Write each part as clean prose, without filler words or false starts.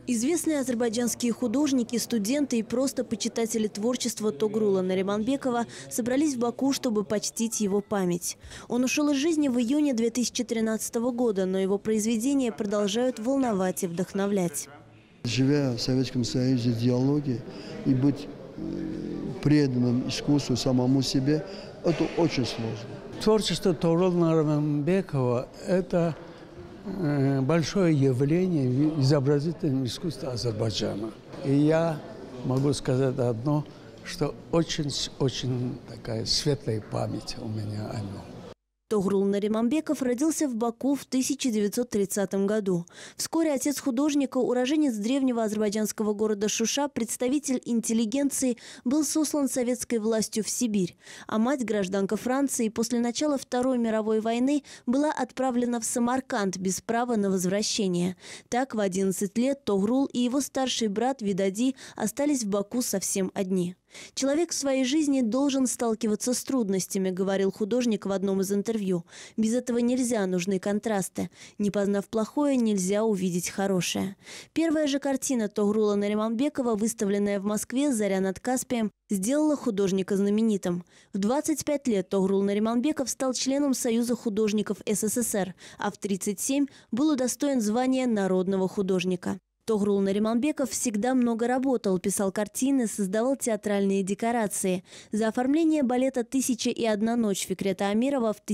Известные азербайджанские художники, студенты и просто почитатели творчества Тогрула Нариманбекова собрались в Баку, чтобы почтить его память. Он ушел из жизни в июне 2013 года, но его произведения продолжают волновать и вдохновлять. Живя в Советском Союзе, диалоге и быть преданным искусству, самому себе, это очень сложно. Творчество Тогрула Нариманбекова – это большое явление в изобразительном искусстве Азербайджана. И я могу сказать одно, что очень такая светлая память у меня о нем. Тогрул Нариманбеков родился в Баку в 1930 году. Вскоре отец художника, уроженец древнего азербайджанского города Шуша, представитель интеллигенции, был сослан советской властью в Сибирь. А мать, гражданка Франции, после начала Второй мировой войны была отправлена в Самарканд без права на возвращение. Так, в 11 лет Тогрул и его старший брат Видади остались в Баку совсем одни. «Человек в своей жизни должен сталкиваться с трудностями», — говорил художник в одном из интервью. «Без этого нельзя, нужны контрасты. Не познав плохое, нельзя увидеть хорошее». Первая же картина Тогрула Нариманбекова, выставленная в Москве «Заря над Каспием», сделала художника знаменитым. В 25 лет Тогрул Нариманбеков стал членом Союза художников СССР, а в 37 был удостоен звания народного художника. Тогрул Нариманбеков всегда много работал, писал картины, создавал театральные декорации. За оформление балета «Тысяча и одна ночь» Фикрета Амирова в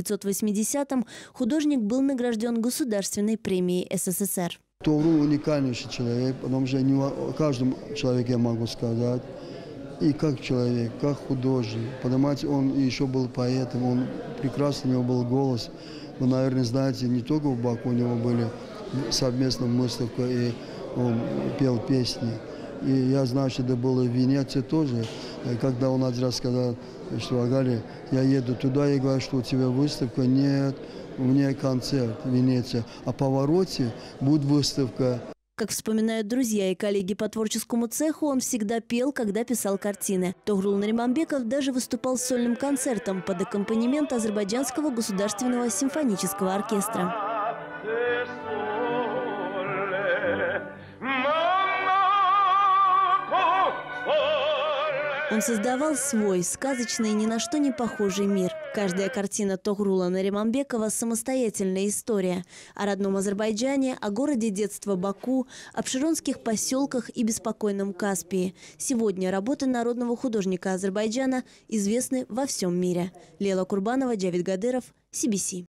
1980-м художник был награжден Государственной премией СССР. Тогрул уникальнейший человек, потому что не о каждом человеке я могу сказать. И как человек, как художник. Понимаете, он еще был поэтом, он прекрасный, у него был голос. Вы, наверное, знаете, не только в Баку у него были совместно выставка, и он пел песни. И я знаю, что это было в Венеции тоже, когда он один раз сказал, что Агали, я еду туда, я говорю, что у тебя выставка, нет, у меня концерт в Венеции, а по повороте будет выставка. Как вспоминают друзья и коллеги по творческому цеху, он всегда пел, когда писал картины. Тогрул Нариманбеков даже выступал с сольным концертом под аккомпанемент Азербайджанского государственного симфонического оркестра. Он создавал свой, сказочный, ни на что не похожий мир. Каждая картина Тогрула Нариманбекова – самостоятельная история. О родном Азербайджане, о городе детства Баку, обширонских поселках и беспокойном Каспии. Сегодня работы народного художника Азербайджана известны во всем мире. Лейла Курбанова, Джавид Гадеров, CBC.